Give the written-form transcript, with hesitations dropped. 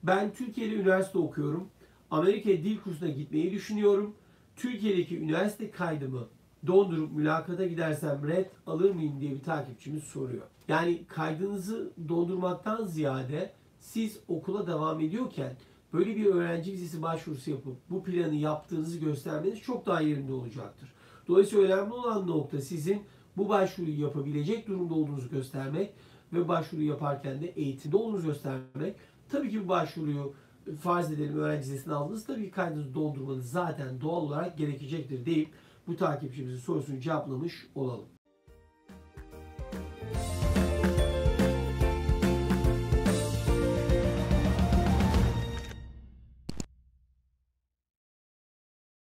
Ben Türkiye'de üniversite okuyorum. Amerika dil kursuna gitmeyi düşünüyorum. Türkiye'deki üniversite kaydımı dondurup mülakata gidersem red alır mıyım diye bir takipçimiz soruyor. Yani kaydınızı dondurmaktan ziyade siz okula devam ediyorken böyle bir öğrenci vizesi başvurusu yapıp bu planı yaptığınızı göstermeniz çok daha yerinde olacaktır. Dolayısıyla önemli olan nokta sizin bu başvuruyu yapabilecek durumda olduğunuzu göstermek ve başvuru yaparken de eğitimde olduğunuzu göstermek. Tabii ki bu başvuruyu farz edelim öğrenci vizesini aldınız. Tabii ki kaydınızı doldurmanız zaten doğal olarak gerekecektir deyip bu takipçimizin sorusunu cevaplamış olalım.